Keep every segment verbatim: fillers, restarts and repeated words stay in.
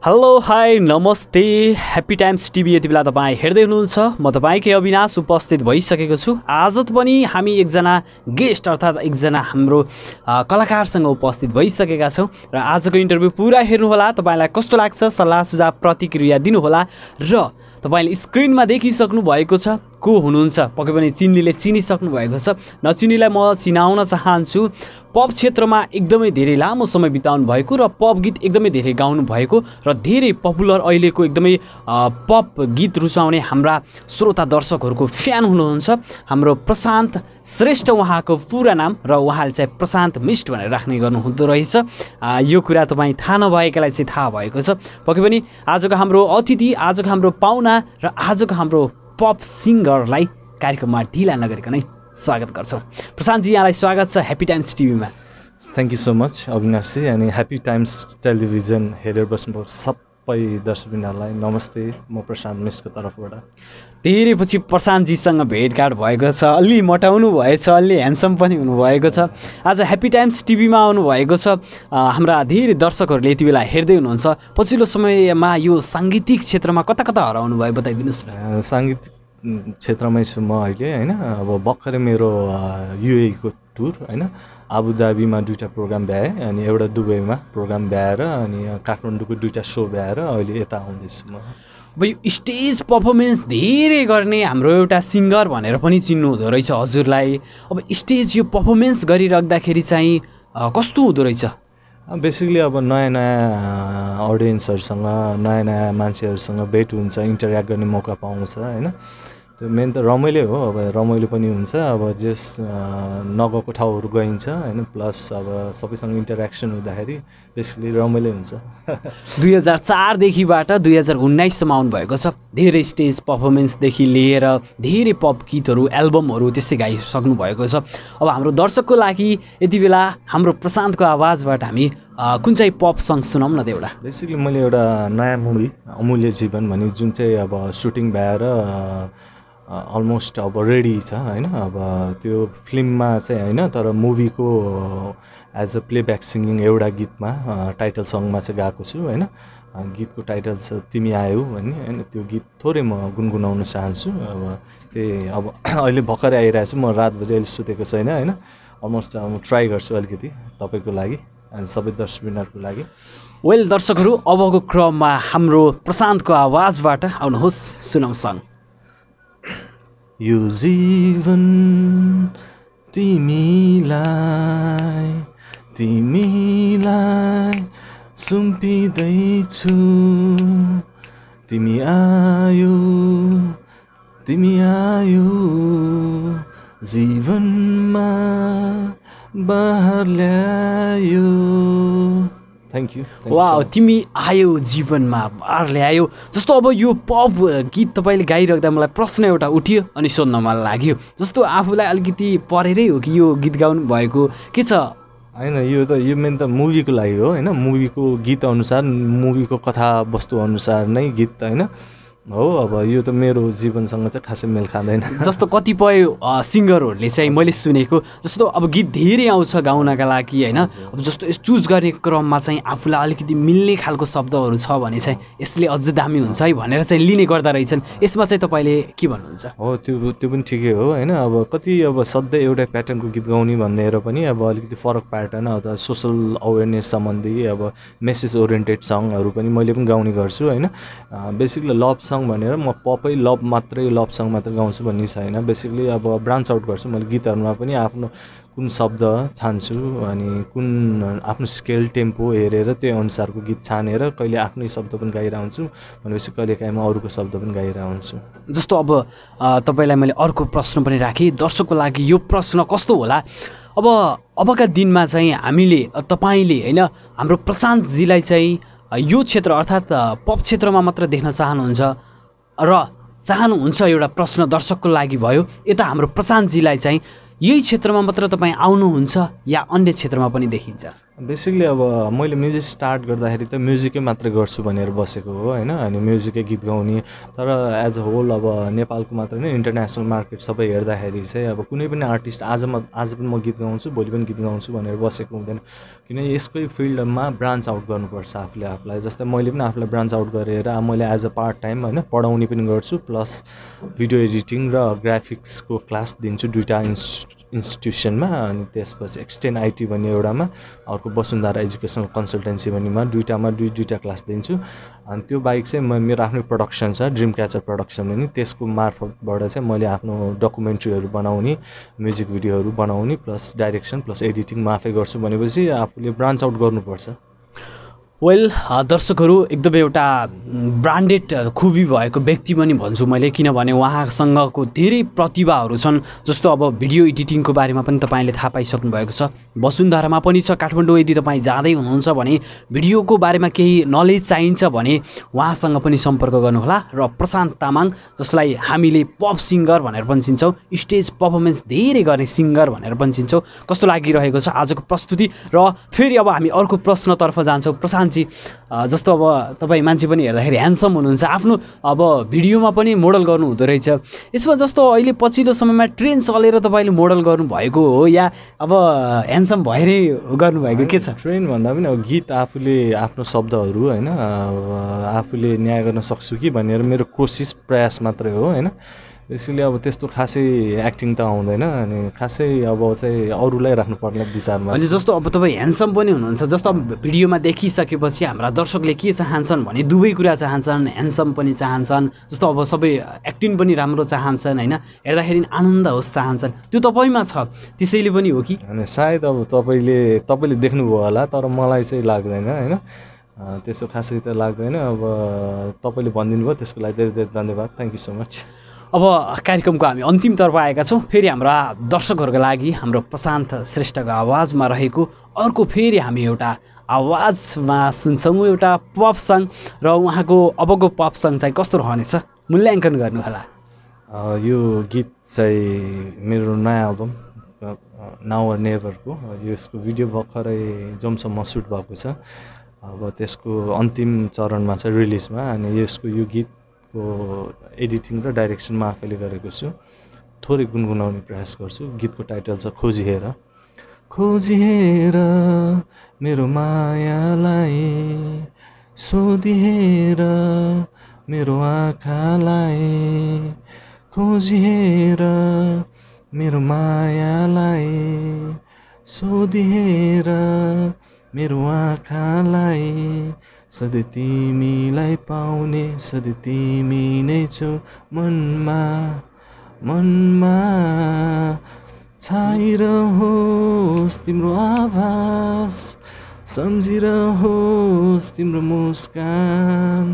Hello hi नमस्ते happy times TV यति बेला तपाईँ हेर्दै हुनुहुन्छ। म तपाईँकै अविनाश उपस्थित भइसकेको छु। आज पनि हामी एकजना गेस्ट अर्थात् एकजना हाम्रो कलाकारसँग उपस्थित भइसकेका छौँ र आजको इन्टरभ्यू पुरा हेर्नुहोला। तपाईँलाई कस्तो लाग्छ सल्लाह सुझाव प्रतिक्रिया दिनुहोला र तपाईँले स्क्रिनमा देखिसक्नु भएको छ को हुनुहुन्छ, पक्कै पनि चिन्नीले चिनिसक्नु भएको छ। नचिन्नीलाई म चिनाउन चाहन्छु। पप क्षेत्रमा एकदमै धेरै लामो समय बिताउनु भएको र पप गीत एकदमै धेरै गाउनु भएको र धेरै पपुलर अहिलेको एकदमै पप गीत रुचाउने हाम्रा श्रोता दर्शकहरूको फ्यान हुनुहुन्छ हाम्रो प्रशान्त श्रेष्ठ, उहाँको पुरा नाम, र उहाँले चाहिँ प्रशान्त मिस्ट भनेर राख्ने गर्नुहुँदो रहेछ। यो कुरा तपाईँ थाहा नभएकालाई चाहिँ थाहा भएको छ। पक्कै पनि आजको हाम्रो अतिथि, आजको हाम्रो पाहुना र आजको हाम्रो पप सिङ्गरलाई कार्यक्रममा ढिला नगरिकनै स्वागत गर्छौँ। प्रशान्तजी, यहाँलाई स्वागत छ ह्याप्पी टाइम्स टिभीमा। थ्याङ्क यू सो मच अविनाशजी। अनि ह्याप्पी टाइम्स टेलिभिजन हेरेर बस्नुभएको सबै दर्शकबिनहरूलाई नमस्ते। म प्रशान्त मिस्टको तर्फबाट। धेरै पछि प्रशान्तजीसँग भेटघाट भएको छ, अलि मोटाउनु भएछ, अलि ह्यान्डसम पनि हुनुभएको छ। आज ह्याप्पी टाइम्स टिभीमा आउनुभएको छ। हाम्रा धेरै दर्शकहरूले यति बेला हेर्दै हुनुहुन्छ। पछिल्लो समयमा यो साङ्गीतिक क्षेत्रमा कता कता हराउनु भयो बताइदिनुहोस् न। साङ्गीतिक क्षेत्रमै छु म अहिले होइन। अब भर्खरै मेरो युएईको टुर होइन, आबुधाबीमा दुईवटा प्रोग्राम भ्याएँ, अनि एउटा दुबईमा प्रोग्राम भ्याएर, अनि काठमाडौँको दुईवटा सो भ्याएर अहिले यता आउँदैछु म। अब यो स्टेज पर्फर्मेन्स धेरै गर्ने हाम्रो एउटा सिङ्गर भनेर पनि चिन्नु हुँदो रहेछ हजुरलाई। अब स्टेज यो पर्फर्मेन्स गरिराख्दाखेरि चाहिँ कस्तो हुँदो रहेछ? बेसिकली अब नयाँ नयाँ अडियन्सहरूसँग, नयाँ नयाँ मान्छेहरूसँग भेट हुन्छ, इन्टरेक्ट गर्ने मौका पाउँछ होइन। त्यो मेन त रमाइलो हो। अब रमाइलो पनि हुन्छ, अब जस नगएको ठाउँहरू गइन्छ होइन, प्लस अब सबैसँग इन्टरेक्सन हुँदाखेरि बेसिकली रमाइलो हुन्छ। दुई हजार चारदेखिबाट दुई हजार उन्नाइससम्म आउनुभएको छ। धेरै स्टेज पर्फर्मेन्सदेखि लिएर धेरै पप गीतहरू, एल्बमहरू त्यस्तै गाइसक्नु भएको छ। अब हाम्रो दर्शकको लागि यति बेला हाम्रो प्रशान्तको आवाजबाट हामी कुन चाहिँ पप सङ सुनाउँ न त एउटा? बेसिकली मैले एउटा नयाँ मुभी अमूल्य जीवन भन्ने जुन चाहिँ अब सुटिङ भएर अलमोस्ट अब रेडी छ होइन। अब त्यो फिल्ममा चाहिँ होइन, तर मुभीको एज अ प्लेब्याक सिङ्गिङ एउटा गीतमा टाइटल सङमा चाहिँ गएको छु होइन। गीतको टाइटल छ तिमी आयौ भन्ने होइन। त्यो गीत थोरै म गुनगुनाउन चाहन्छु। अब त्यही अब अहिले भर्खरै आइरहेको छु म, रातभरि अहिले सुतेको छैन होइन। अलमोस्ट म ट्राई गर्छु अलिकति तपाईँको लागि अनि सबै दर्शकबिनहरूको लागि। वेल दर्शकहरू, अबको क्रममा हाम्रो प्रशान्तको आवाजबाट आउनुहोस्, सुनाउँ सङ। यो जीवन तिमीलाई तिमीलाई सुम्पिँदैछु, तिमी आयो तिमी आयो जीवनमा बहार ल्यायो। Thank you. वाउ, तिमी आयो जीवनमा बार ल्यायो। जस्तो अब यो पप गीत तपाईँले गाइराख्दा मलाई प्रश्न एउटा उठ्यो अनि सोध्न मन लाग्यो। जस्तो आफूलाई अलिकति परेरै हो कि यो गीत गाउनु भएको के छ? होइन, यो त यो मेन त मुभीको लागि हो होइन। मुभीको गीत अनुसार, मुभीको कथा वस्तु अनुसार नै गीत होइन हो। अब यो त मेरो जीवनसँग चाहिँ खासै मेल खाँदैन। जस्तो कतिपय सिङ्गरहरूले चाहिँ मैले सुनेको जस्तो अब गीत धेरै आउँछ गाउनका लागि होइन। अब जस्तो यस चुज गर्ने क्रममा चाहिँ आफूलाई अलिकति मिल्ने खालको शब्दहरू छ भने चाहिँ यसले अझ दामी हुन्छ है भनेर चाहिँ लिने गर्दा रहेछन्। यसमा चाहिँ तपाईँले के भन्नुहुन्छ? हो, त्यो त्यो पनि ठिकै हो होइन। अब कति अब सधैँ एउटै प्याटर्नको गीत गाउने भनेर पनि अब अलिकति फरक प्याटर्न, अब सोसल अवेरनेस सम्बन्धी अब मेसेज ओरिएन्टेड सङहरू पनि मैले पनि गाउने गर्छु होइन। बेसिकली लभ सङ भनेर म पपै लभ मात्रै, लभ सङ मात्रै गाउँछु भन्ने छैन। बेसिकली अब ब्रान्च आउट गर्छु मैले गीतहरूमा पनि। आफ्नो कुन शब्द छान्छु अनि कुन आफ्नो स्केल टेम्पो हेरेर त्यो अनुसारको गीत छानेर कहिले आफ्नै शब्द पनि गाइरहन्छु भनेपछि कहिले काहीँ म अरूको शब्द पनि गाइरहन्छु। जस्तो अब तपाईँलाई मैले अर्को प्रश्न पनि राखेँ दर्शकको लागि। यो प्रश्न कस्तो होला? अब अबका दिनमा चाहिँ हामीले, तपाईँले होइन, हाम्रो प्रशान्तजीलाई चाहिँ यो क्षेत्र अर्थात् पप क्षेत्रमा मात्र देख्न चाहनुहुन्छ र चाहनुहुन्छ? एउटा प्रश्न दर्शकको लागि भयो, यता हाम्रो प्रशान्तजीलाई चाहिँ यही क्षेत्रमा मात्र तपाईँ आउनुहुन्छ या अन्य क्षेत्रमा पनि देखिन्छ? बेसिकली अब मैले म्युजिक स्टार्ट गर्दाखेरि त म्युजिकै मात्र गर्छु भनेर बसेको हो होइन अनि म्युजिकै गीत गाउने तर एज अ होल अब नेपालको मात्र नै इन्टरनेसनल मार्केट सबै हेर्दाखेरि चाहिँ अब कुनै पनि आर्टिस्ट आज म आज पनि म गीत गाउँछु भोलि पनि गीत गाउँछु भनेर बसेको हुँदैन किन यसकै फिल्डमा ब्रान्च आउट गर्नुपर्छ आफूले आफूलाई जस्तै मैले पनि आफूलाई ब्रान्च आउट गरेर मैले एज अ पार्ट टाइम होइन पढाउने पनि गर्छु प्लस भिडियो एडिटिङ र ग्राफिक्सको क्लास दिन्छु दुईवटा इन्स इन्स्टिट्युसनमा अनि त्यसपछि एक्सटेन आइटी भन्ने एउटामा अर्को वसुन्धरा एजुकेसनल कन्सल्टेन्सी भन्नेमा दुईवटामा दुई दुईवटा क्लास दिन्छु अनि त्यो बाहेक चाहिँ म मेरो आफ्नै प्रडक्सन छ ड्रिम क्याचर प्रडक्सन भन्ने त्यसको मार्फतबाट चाहिँ मैले आफ्नो डकुमेन्ट्रीहरू बनाउने म्युजिक भिडियोहरू बनाउने प्लस डाइरेक्सन प्लस एडिटिङ म आफै गर्छु भनेपछि आफूले ब्रान्च आउट गर्नुपर्छ वेल दर्शकहरू एकदम एउटा ब्रान्डेड खुबी भएको व्यक्ति पनि भन्छु मैले किनभने उहाँसँगको धेरै प्रतिभाहरू छन् जस्तो अब भिडियो एडिटिङको बारेमा पनि तपाईँले थाहा पाइसक्नु भएको छ वसुन्धरामा पनि छ काठमाडौँ यदि तपाईँ जाँदै हुनुहुन्छ भने भिडियोको बारेमा केही नलेज चाहिन्छ भने उहाँसँग पनि सम्पर्क गर्नुहोला र प्रशान्त तामाङ जसलाई हामीले पप सिङ्गर भनेर पनि चिन्छौँ स्टेज पर्फर्मेन्स धेरै गर्ने सिङ्गर भनेर पनि चिन्छौँ कस्तो लागिरहेको छ आजको प्रस्तुति र फेरि अब हामी अर्को प्रश्नतर्फ जान्छौँ प्रशान्त जी जस्तो अब तपाईँ मान्छे पनि हेर्दाखेरि ह्यान्डसम हुनुहुन्छ आफ्नो अब भिडियोमा पनि मोडल गर्नु हुँदो रहेछ यसमा जस्तो अहिले पछिल्लो समयमा ट्रेन्ड चलेर तपाईँले मोडल गर्नुभएको हो या अब ह्यान्डसम भएरै गर्नुभएको के छ ट्रेन्ड भन्दा पनि अब गीत आफूले आफ्नो शब्दहरू होइन आफूले न्याय गर्न सक्छु कि भनेर मेरो कोसिस प्रयास मात्रै हो होइन बेसिकली अब त्यस्तो खासै एक्टिङ त आउँदैन अनि खासै अब चाहिँ अरूलाई राख्नु पर्ने विचारमा अनि जस्तो अब तपाईँ ह्यान्डसम पनि हुनुहुन्छ जस्तो अब भिडियोमा देखिसकेपछि हाम्रा दर्शकले के चाहन्छन् भने दुवै कुरा चाहन्छन् ह्यान्डसम पनि चाहन्छन् जस्तो अब सबै एक्टिङ पनि राम्रो चाहन्छन् होइन हेर्दाखेरि आनन्द होस् चाहन्छन् त्यो तपाईँमा छ त्यसैले पनि हो कि अनि सायद अब तपाईँले तपाईँले देख्नुभयो होला तर मलाई चाहिँ लाग्दैन होइन त्यसो खासै त लाग्दैन अब तपाईँले भनिदिनु भयो त्यसको लागि धेरै धेरै धन्यवाद थ्याङ्क यू सो मच अब कार्यक्रमको हामी अन्तिमतर्फ आएका छौँ फेरि हाम्रा दर्शकहरूको लागि हाम्रो प्रशान्त श्रेष्ठको आवाजमा रहेको अर्को फेरि हामी एउटा आवाजमा सुन्छौँ एउटा पप सङ र उहाँको अबको पप सङ चाहिँ कस्तो रहनेछ मूल्याङ्कन गर्नुहोला यो गीत चाहिँ मेरो नयाँ एल्बम नाउ अर नेभरको यसको भिडियो भर्खरै जमसम्म सुट भएको छ अब त्यसको अन्तिम चरणमा छ रिलिजमा अनि यसको यो गीत को एडिटिङ र डाइरेक्सन म आफैले गरेको छु थोरै गुनगुनाउने प्रयास गर्छु गीतको टाइटल छ खोजी हेर खोजी हेर मेरो मायालाई सोधी हेर मेरो आँखालाई खोजी हेर मेरो मायालाई सोधी हेर मेरो आँखालाई सधैँ तिमीलाई पाउने सधैँ तिमी नै छौ मनमा मनमा छाइरहोस् तिम्रो आभास सम्झिरहोस् तिम्रो मुस्कान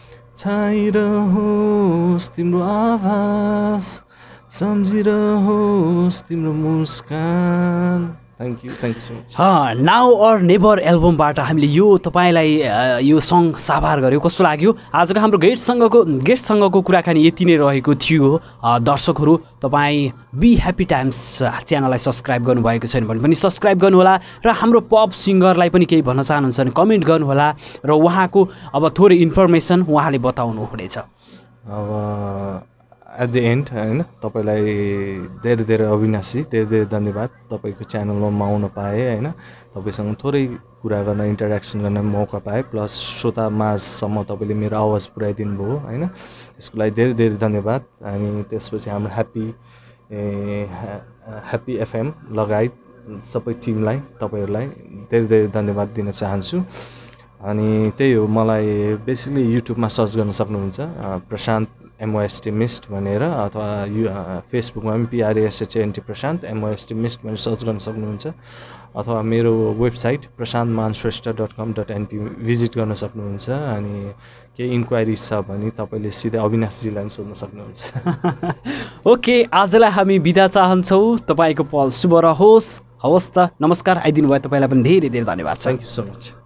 छाइरहोस् तिम्रो आभास सम्झिरहोस् तिम्रो मुस्कान thank you thank you so much now or never एल्बमबाट हामीले यो तपाईँलाई यो सङ साभार गऱ्यो कस्तो लाग्यो आजको हाम्रो गेस्टसँगको गेस्टसँगको कुराकानी यति नै रहेको थियो दर्शकहरू तपाईँ बी ह्याप्पी टाइम्स च्यानललाई सब्सक्राइब गर्नुभएको छैन भने पनि सब्सक्राइब गर्नुहोला र हाम्रो पप सिङ्गरलाई पनि केही भन्न चाहनुहुन्छ भने कमेन्ट गर्नुहोला र उहाँको अब थोरै इन्फर्मेसन उहाँले बताउनु हुनेछ अब एट द एन्ड होइन तपाईँलाई धेरै धेरै अविनाशी धेरै धेरै धन्यवाद तपाईँको च्यानलमा म आउन पाएँ होइन तपाईँसँग थोरै कुरा गर्न इन्टरेक्सन गर्न मौका पाएँ प्लस श्रोता माझसम्म तपाईँले मेरो आवाज पुऱ्याइदिनु भयो होइन त्यसको लागि धेरै धेरै धन्यवाद अनि त्यसपछि हाम्रो ह्याप्पी ह्याप्पी एफएम लगायत सबै टिमलाई तपाईँहरूलाई धेरै धेरै धन्यवाद दिन चाहन्छु अनि त्यही हो मलाई बेसिकली युट्युबमा सर्च गर्न सक्नुहुन्छ प्रशान्त एमओएसटी मिस्ट भनेर अथवा यु फेसबुकमा पनि पिआरएसएचएनटी प्रशान्त एमओएसटी मिस्ट भनेर सर्च गर्न सक्नुहुन्छ अथवा मेरो website Prashant Man Shrestha dot com dot NP visit गर्न सक्नुहुन्छ अनि केही इन्क्वायरिज छ भने तपाईँले सिधै अविनाशजीलाई पनि सोध्न सक्नुहुन्छ ओके आजलाई हामी बिदा चाहन्छौँ तपाईँको पल शुभ रहोस् हवस् त नमस्कार आइदिनु भयो तपाईँलाई पनि धेरै धेरै धन्यवाद थ्याङ्क यू सो मच